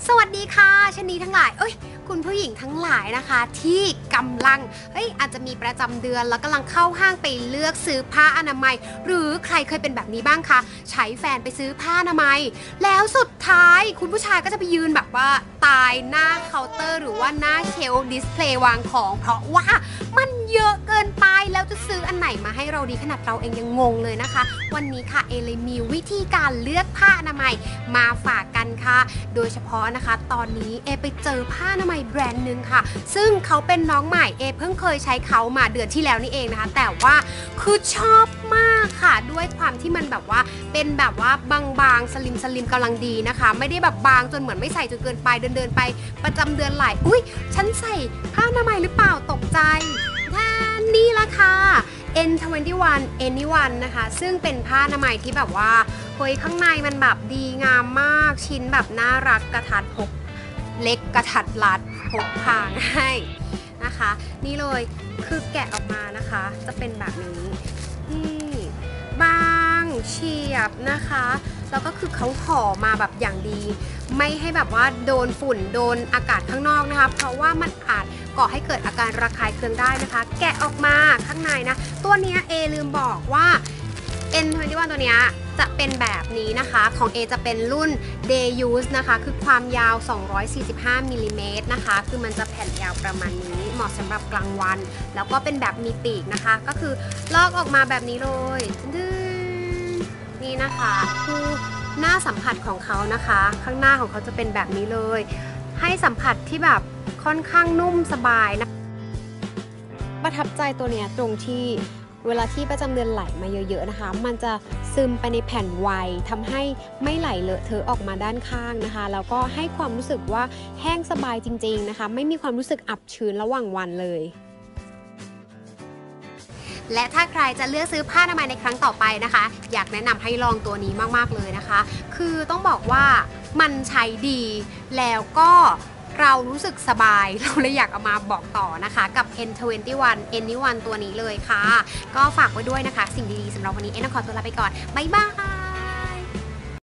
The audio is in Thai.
สวัสดีค่ะชนีทั้งหลายคุณผู้หญิงทั้งหลายนะคะที่กำลังอาจจะมีประจำเดือนแล้วกำลังเข้าห้างไปเลือกซื้อผ้าอนามัยหรือใครเคยเป็นแบบนี้บ้างคะใช้แฟนไปซื้อผ้าอนามัยแล้วสุดท้ายคุณผู้ชายก็จะไปยืนแบบว่าตายหน้าเคาน์เตอร์หรือว่าหน้าเคลดิสเพลย์วางของเพราะว่ามันเยอะเกินไปแล้วจะซื้ออันไหนมาให้เราดีขนาดเราเองยังงงเลยนะคะวันนี้ค่ะเอเลยมีวิธีการเลือกผ้าอนามัยมาฝากกันค่ะโดยเฉพาะนะคะตอนนี้เอไปเจอผ้าอนามัยแบรนด์หนึ่งค่ะซึ่งเขาเป็นน้องใหม่เอเพิ่งเคยใช้เขามาเดือนที่แล้วนี่เองนะคะแต่ว่าคือชอบมากค่ะด้วยความที่มันแบบว่าเป็นแบบว่าบางๆสลิมกำลังดีนะคะไม่ได้แบบบางจนเหมือนไม่ใส่จนเกินไปเดินไปประจำเดือนไหลฉันใส่ผ้าอนามัยหรือเปล่าตกใจนี่ละค่ะ N21 Anyone นะคะซึ่งเป็นผ้าอนามัยที่แบบว่าข้างในมันแบบดีงามมากชิ้นแบบน่ารักกระทัดพกเล็กกระทัดรัดพกพาง่ายนะคะนี่เลยคือแกะออกมานะคะจะเป็นแบบนี้นี่บางเฉียบนะคะแล้วก็คือเขาห่อมาแบบอย่างดีไม่ให้แบบว่าโดนฝุ่นโดนอากาศข้างนอกนะคะเพราะว่ามันอาจก่อให้เกิดอาการระคายเคืองได้นะคะแกะออกมาข้างในนะตัวนี้เอลืมบอกว่า N21 ตัวนี้จะเป็นแบบนี้นะคะของ A จะเป็นรุ่น Day Use นะคะคือความยาว245มิลลิเมตรนะคะคือมันจะแผ่นยาวประมาณนี้เหมาะสำหรับกลางวันแล้วก็เป็นแบบมีปีกนะคะก็คือลอกออกมาแบบนี้เลยนี่นะคะคือหน้าสัมผัสของเขานะคะข้างหน้าของเขาจะเป็นแบบนี้เลยให้สัมผัสที่แบบค่อนข้างนุ่มสบายนะประทับใจตัวเนี้ยตรงที่เวลาที่ประจำเดือนไหลมาเยอะๆนะคะมันจะซึมไปในแผ่นไวทำให้ไม่ไหลเลอะเทอะออกมาด้านข้างนะคะแล้วก็ให้ความรู้สึกว่าแห้งสบายจริงๆนะคะไม่มีความรู้สึกอับชื้นระหว่างวันเลยและถ้าใครจะเลือกซื้อผ้าอนามัยในครั้งต่อไปนะคะอยากแนะนำให้ลองตัวนี้มากๆเลยนะคะคือต้องบอกว่ามันใช้ดีแล้วก็เรารู้สึกสบายเราเลยอยากเอามาบอกต่อนะคะกับ N21 Anyone ตัวนี้เลยค่ะก็ฝากไว้ด้วยนะคะสิ่งดีๆสำหรับวันนี้เอ็นขอตัวลาไปก่อนบ๊ายบาย